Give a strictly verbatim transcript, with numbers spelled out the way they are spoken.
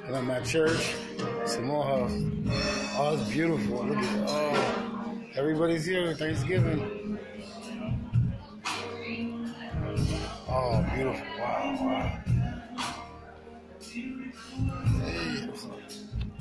And I'm at church, Samoa House. Oh, it's beautiful. Look at it. Oh, everybody's here. Thanksgiving. Oh, beautiful. Wow, wow. Hey,